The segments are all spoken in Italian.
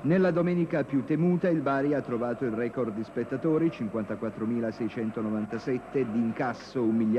Nella domenica più temuta il Bari ha trovato il record di spettatori, 54.697, di incasso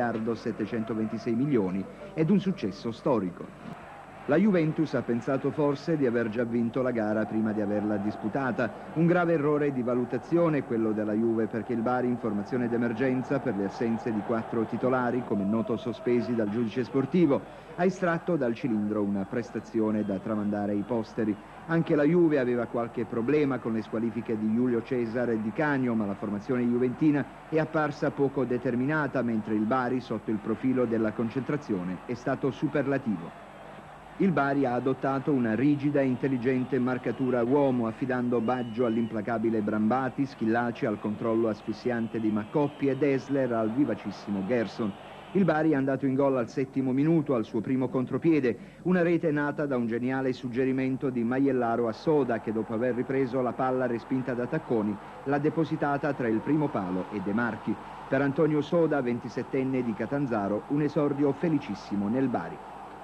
1.726 milioni ed un successo storico. La Juventus ha pensato forse di aver già vinto la gara prima di averla disputata. Un grave errore di valutazione quello della Juve, perché il Bari, in formazione d'emergenza per le assenze di 4 titolari, come noto sospesi dal giudice sportivo, ha estratto dal cilindro una prestazione da tramandare ai posteri. Anche la Juve aveva qualche problema con le squalifiche di Julio Cesar e di Canio, ma la formazione juventina è apparsa poco determinata, mentre il Bari, sotto il profilo della concentrazione, è stato superlativo. Il Bari ha adottato una rigida e intelligente marcatura a uomo, affidando Baggio all'implacabile Brambati, Schillaci al controllo asfissiante di Maccoppi e Dessler al vivacissimo Gerson. Il Bari è andato in gol al 7° minuto, al suo primo contropiede, una rete nata da un geniale suggerimento di Maiellaro a Soda, che dopo aver ripreso la palla respinta da Tacconi l'ha depositata tra il primo palo e De Marchi. Per Antonio Soda, 27enne di Catanzaro, un esordio felicissimo nel Bari.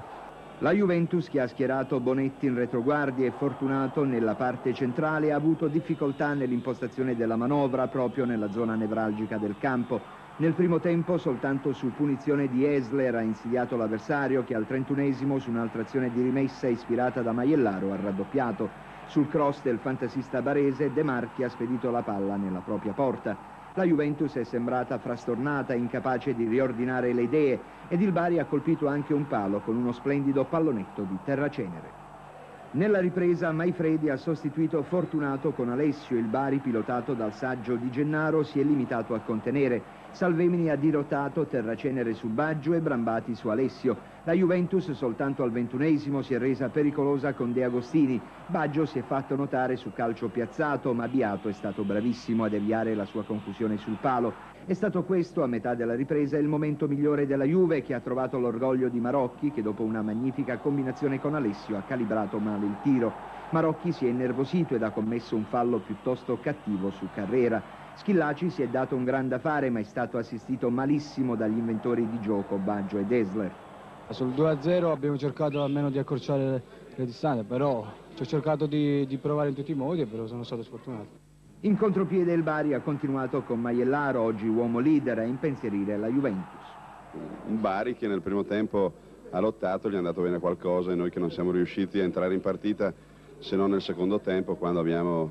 La Juventus, che ha schierato Bonetti in retroguardia e Fortunato nella parte centrale, ha avuto difficoltà nell'impostazione della manovra proprio nella zona nevralgica del campo. Nel primo tempo soltanto su punizione di Esler ha insidiato l'avversario, che al 31esimo, su un'altra azione di rimessa ispirata da Maiellaro, ha raddoppiato. Sul cross del fantasista barese, De Marchi ha spedito la palla nella propria porta. La Juventus è sembrata frastornata, incapace di riordinare le idee, ed il Bari ha colpito anche un palo con uno splendido pallonetto di Terracenere. Nella ripresa Maifredi ha sostituito Fortunato con Alessio. Il Bari, pilotato dal saggio Di Gennaro, si è limitato a contenere. Salvemini ha dirottato Terracenere su Baggio e Brambati su Alessio. La Juventus soltanto al 21esimo si è resa pericolosa con De Agostini. Baggio si è fatto notare su calcio piazzato, ma Biato è stato bravissimo a deviare la sua confusione sul palo. È stato questo, a metà della ripresa, il momento migliore della Juve, che ha trovato l'orgoglio di Marocchi, che dopo una magnifica combinazione con Alessio ha calibrato male il tiro. Marocchi si è innervosito ed ha commesso un fallo piuttosto cattivo su Carrera. Schillaci si è dato un gran da fare, ma è stato assistito malissimo dagli inventori di gioco Baggio e Dessler. Sul 2-0 abbiamo cercato almeno di accorciare le distanze, però ci ho cercato di provare in tutti i modi, però sono stato sfortunato. In contropiede il Bari ha continuato con Maiellaro, oggi uomo leader, a impensierire la Juventus. Un Bari che nel primo tempo ha lottato, gli è andato bene qualcosa, e noi che non siamo riusciti a entrare in partita se non nel secondo tempo, quando abbiamo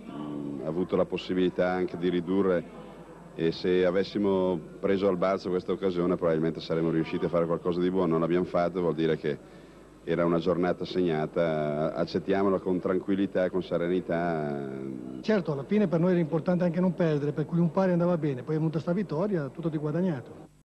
avuto la possibilità anche di ridurre, e se avessimo preso al balzo questa occasione probabilmente saremmo riusciti a fare qualcosa di buono. Non l'abbiamo fatto, vuol dire che era una giornata segnata, accettiamola con tranquillità, con serenità. Certo, alla fine per noi era importante anche non perdere, per cui un pari andava bene, poi è venuta sta vittoria, tutto di guadagnato.